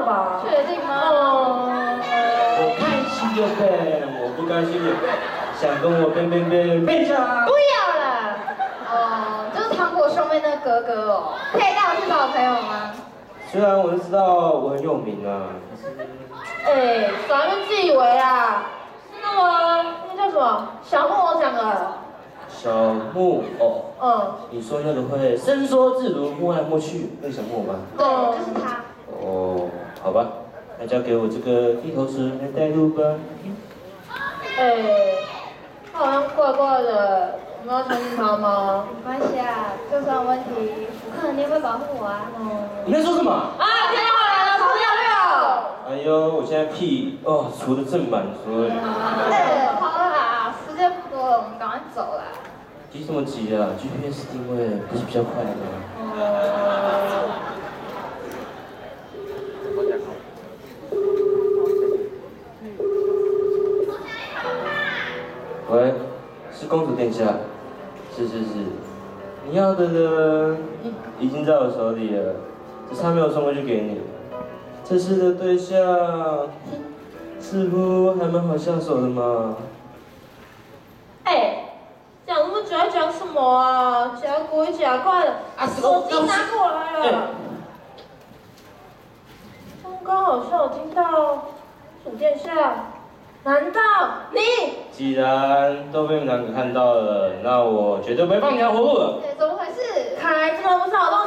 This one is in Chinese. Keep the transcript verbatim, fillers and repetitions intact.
吧？ 确定吗？ 哦， 我开心就变，我不开心也变，想跟我变变变变下。 不要了。哦，就是糖果兄妹那哥哥哦，可以带我去找我朋友吗？ 虽然我知道我很有名啊，可是。 哎，咱们自以为啊，那个那叫什么小木偶讲的。 小木偶。 嗯。 你说那个会伸缩自如、摸来摸去那个小木偶吗？ 对，就是他。 哦，好吧，那交给我这个地头蛇来带路吧。 哎，他好像怪怪的，我们要相信他吗？ 没关系啊，就算有问题，福克肯定会保护我啊。 哦。 你在说什么？ 啊，天后来了，除掉六。 哎呦，我现在屁哦除的正满，所以。 哎，好了啦，时间不多了，我们赶快走啦。 急什么急啊 ？G P S 定位不是比较快吗？ 哦。 喂，是公主殿下，是是是，你要的人已经在我手里了，只差没有送过去给你。这次的对象似乎还蛮好下手的嘛。 哎，讲那么久在讲什么啊？假鬼假怪的， 啊手机拿过来了。刚刚好像有听到主殿下，难道你？ 既然都被你们两个看到了，那我绝对不会放你条活路了。 对，怎么回事？ 看来真的不是好东